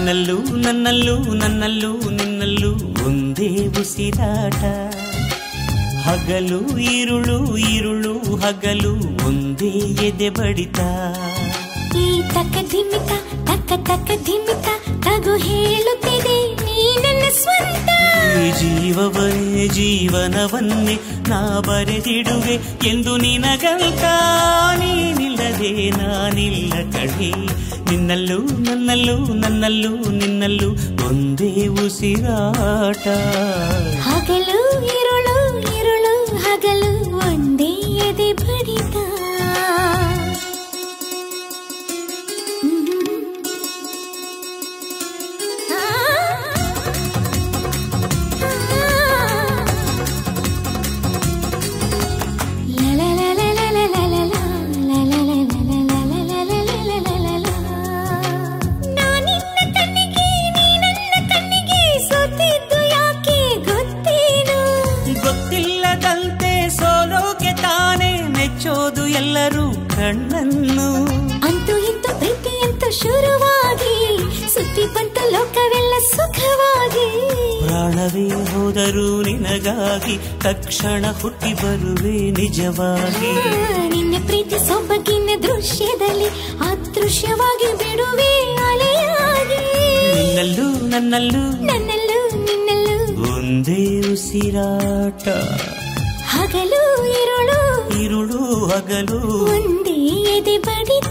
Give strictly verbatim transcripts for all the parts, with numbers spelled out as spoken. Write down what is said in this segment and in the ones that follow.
ನಿನ್ನಲ್ಲೂ ನನ್ನಲ್ಲೂ ನನ್ನಲ್ಲೂ ನಿನ್ನಲ್ಲೂ ಒಂದೇ ಉಸಿರಾಟ. ಹಗಲು ಇರುಳು ಇರುಳು ಹಗಲು ಒಂದೇ ಎದೆ ಬಡಿತ. ಈ ತಕ್ಕ ಧಿಮಿತ ತಕ್ಕ ತಕ್ಕ ಧಿಮಿತ ತಗು ಹೇಳುತ್ತಿದೆ ನೀ ನನ್ನ ಸ್ವಂತ. ಈ ಜೀವವನ್ನೇ ಜೀವನವನ್ನೇ ನಾ ಬರೆದಿಡುವೆ ಎಂದು ನಿನಗಂತ. ನೀನಿಲ್ಲದೆ ನಾನಿಲ್ಲ ಕಣೆ. ನಿನ್ನಲ್ಲೂ ನನ್ನಲ್ಲೂ ನನ್ನಲ್ಲೂ ನಿನ್ನಲ್ಲೂ ಒಂದೇ ಉಸಿರಾಟ. ಹಗಲು ಇರುಳು ಇರುಳು ಹಗಲು ಒಂದೇ ಎದೆ ಬಡಿತ. ಎಲ್ಲರೂ ಕಣ್ಣನ್ನು ಅಂತೂ ಇಂತೂ ಪ್ರೀತಿ ಅಂತೂ ಶುರುವಾಗಿ ಸುತ್ತಿ ಬಂತು ಲೋಕವೆಲ್ಲ ಸುಖವಾಗಿ. ಪ್ರಾಣವೇ ಹೋದರೂ ನಿನಗಾಗಿ ತಕ್ಷಣ ಹುಟ್ಟಿ ಬರುವೆ ನಿಜವಾಗಿ. ನಿನ್ನ ಪ್ರೀತಿ ಸೊಬಗಿನ ದೃಶ್ಯದಲ್ಲಿ ಅದೃಶ್ಯವಾಗಿ ಬಿಡುವೆ ಅಲೆಯಾಗಿ. ನಿನ್ನಲ್ಲೂ ನನ್ನಲ್ಲೂ ನನ್ನಲ್ಲೂ ನಿನ್ನಲ್ಲೂ ಒಂದೇ ಉಸಿರಾಟ. ಹಗಲು ಇರುಳು ಇರುಳು ಹಗಲು ಒಂದೇ ಎದೆ ಬಡಿತ.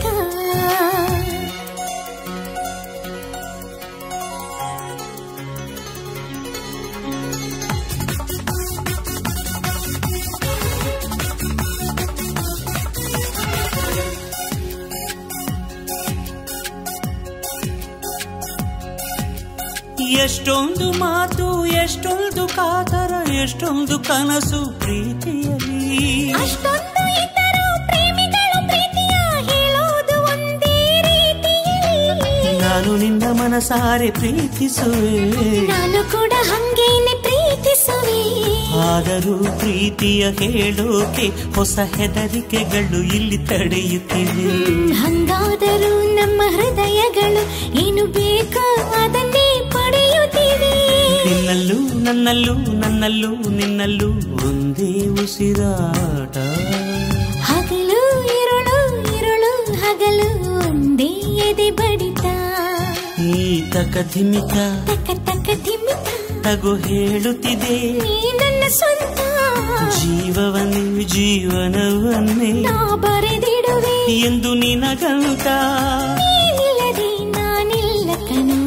ಎಷ್ಟೊಂದು ಮಾತು ಎಷ್ಟೊಂದು ಕಾತರ ಎಷ್ಟೊಂದು ಕನಸು ಪ್ರೀತಿಯಲ್ಲಿ. ಅಷ್ಟೊಂದು ಇದ್ದರೂ ಪ್ರೇಮಿಗಳು ಪ್ರೀತಿಯ ಹೇಳೋದು ಒಂದೇ ರೀತಿಯಲ್ಲಿ. ನಾನು ನಿನ್ನ ಮನಸಾರೆ ಪ್ರೀತಿಸುವೆ, ನಾನು ಕೂಡ ಹಂಗೇನೆ ಪ್ರೀತಿಸುವೆ. ಆದರೂ ಪ್ರೀತಿಯ ಹೇಳೋಕೆ ಹೊಸ ಹೆದರಿಕೆಗಳು ಇಲ್ಲಿ ತಡೆಯುತ್ತಿವೆ. ಹಂಗಾದರೂ ನಮ್ಮ ಹೃದಯಗಳು ಏನು ಬೇಕೋ ಅದನ್ನೇ ಪಡೆಯುತ್ತಿವೆ. ನಿನ್ನಲ್ಲೂ ನನ್ನಲ್ಲೂ ನನ್ನಲ್ಲೂ ನಿನ್ನಲ್ಲೂ ಒಂದೇ ಉಸಿರಾಟ. ಹಗಲು ಇರುಳು ಇರುಳು ಹಗಲು ಒಂದೇ ಎದೆ ಬಡಿತ. ಈ ತಕ ಧಿಮಿತ ತಕ್ಕ ತಕ್ಕ ಧಿಮಿತ ತಗು ಹೇಳುತ್ತಿದೆ ನೀ ನನ್ನ ಸ್ವಂತ. ಜೀವವನ್ನೇ ಜೀವನವನ್ನೇ ನಾ ಬರೆದಿಡುವೆ ಎಂದು ನಿನಗಂತ. ನೀನಿಲ್ಲದೆ ನಾನಿಲ್ಲ ಕಣೋ.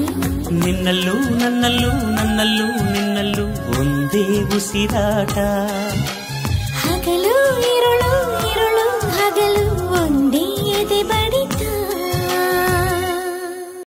ನಿನ್ನಲ್ಲೂ ನನ್ನಲ್ಲೂ ನನ್ನಲ್ಲೂ ನಿನ್ನಲ್ಲೂ ಒಂದೇ ಉಸಿರಾಟ.